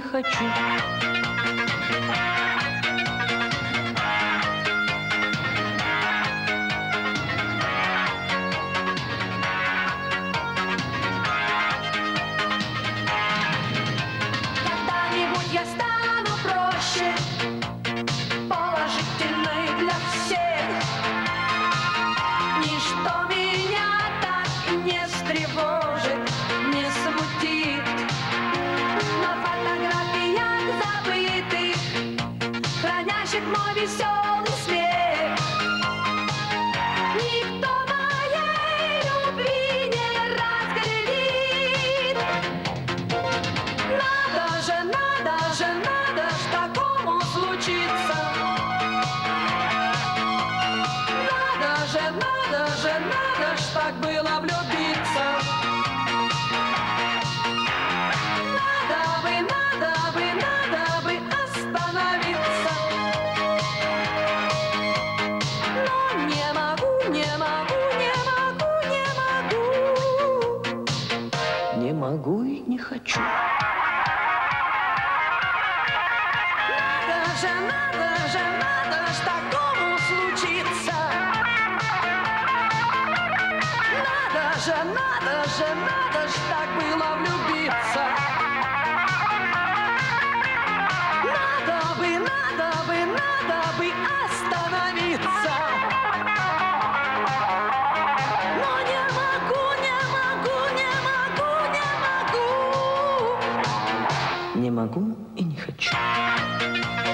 хочу. Когда-нибудь я стану проще, положительной для всех. Ничто меня так не встревожит, не смутит. На фотографиях забытых, хранящих мой веселый смех, никто моей любви не разглядит. Надо ж такому случиться. Надо ж так было влюбиться. Надо бы остановиться. Но не могу. Не могу и не хочу. Надо ж такому случиться. Надо ж так было влюбиться. Надо бы остановиться. Но не могу. Не могу и не хочу.